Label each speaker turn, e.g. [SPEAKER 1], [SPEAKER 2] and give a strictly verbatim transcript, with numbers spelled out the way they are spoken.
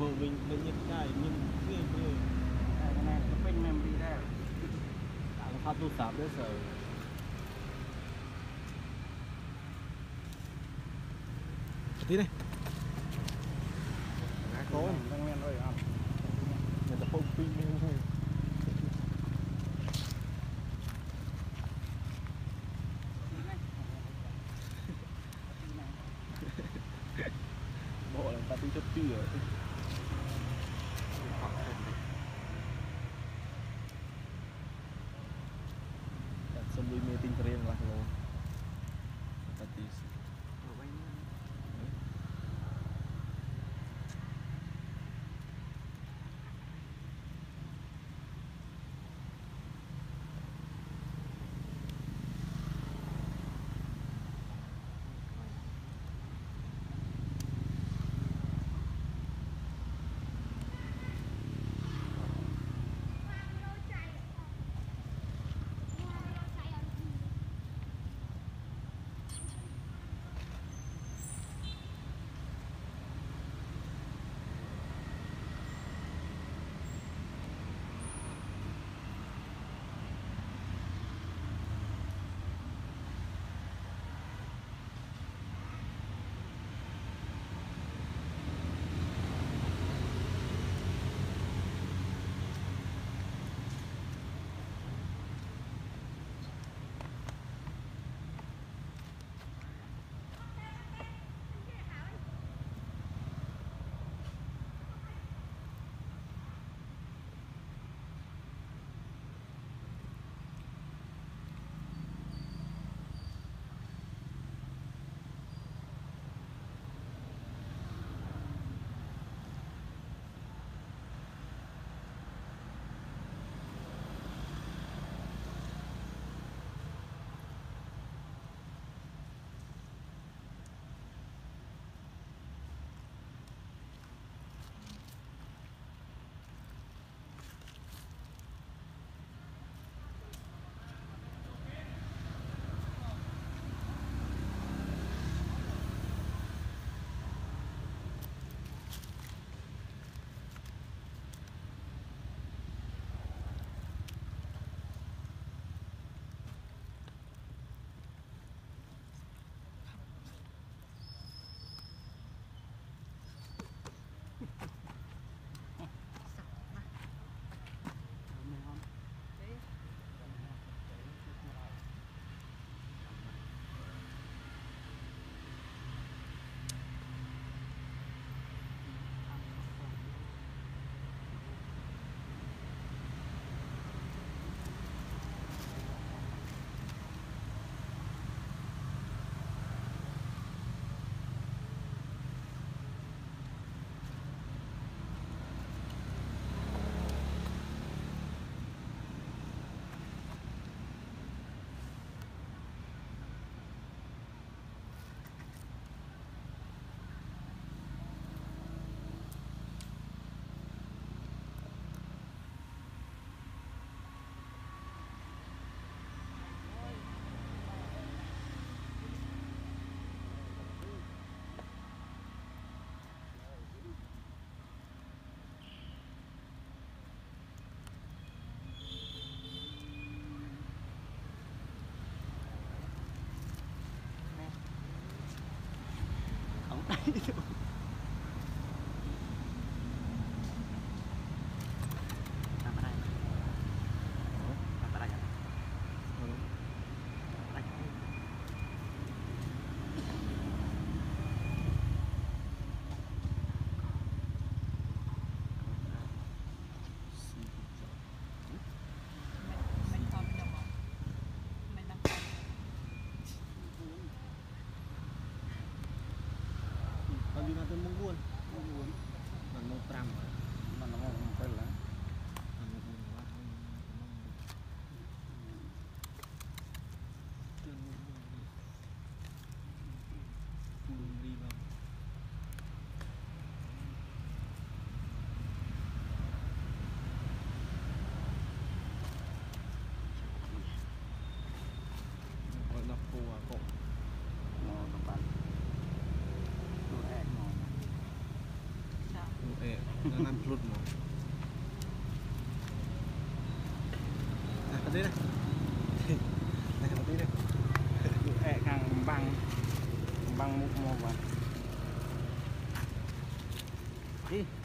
[SPEAKER 1] vừa mình mình nhận cái nhưng cái cái
[SPEAKER 2] cái này cái pin memory đây
[SPEAKER 1] nó phát tu sạp đấy sợ tí này
[SPEAKER 2] có đang men rồi không
[SPEAKER 1] người ta không pin thôi bộ là ta đi chấp chữ rồi xong đi mê tinh riêng là luôn ta tí làm lụt mà à, đây này này một tí đây
[SPEAKER 2] ẹ càng băng băng một một vào đi